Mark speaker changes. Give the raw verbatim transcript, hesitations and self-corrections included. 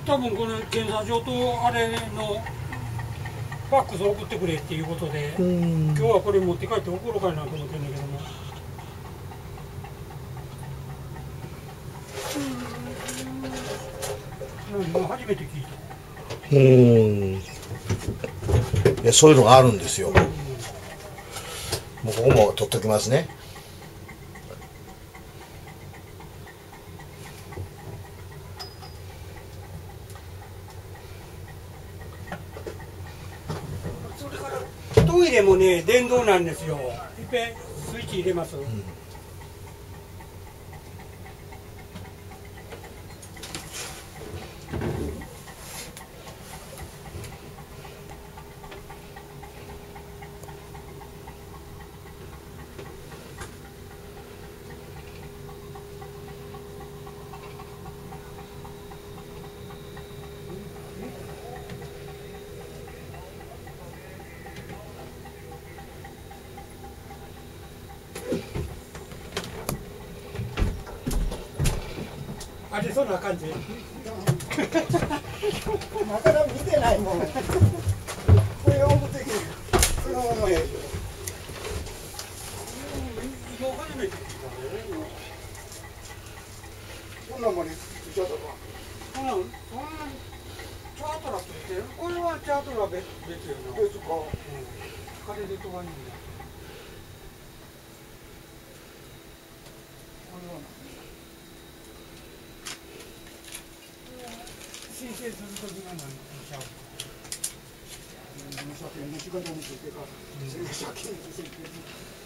Speaker 1: 多分この検査場とあれのファックス送ってくれっていうことで、今日はこれ持って帰って送ろうかなと思ってるんだけども。うん、初めて聞いた。
Speaker 2: うん。いや、そういうのがあるんですよ。もうここも取っときますね。
Speaker 1: それからトイレもね、電動なんですよ。いっぺんスイッチ入れます。うん、あれそんな感じ。
Speaker 3: まだ見てないもん。これを持ってきて、そのままや。
Speaker 1: 今初めて聞いたね。
Speaker 3: こんなもんにちょっとか。
Speaker 1: そんな、そんなチャートラって言って、これはチャートラ別別よな。
Speaker 3: 別か。
Speaker 1: うん。カレーでとはいいんだ。これは申請するときが何ちゃう。
Speaker 3: 虫が虫が虫ってか、先に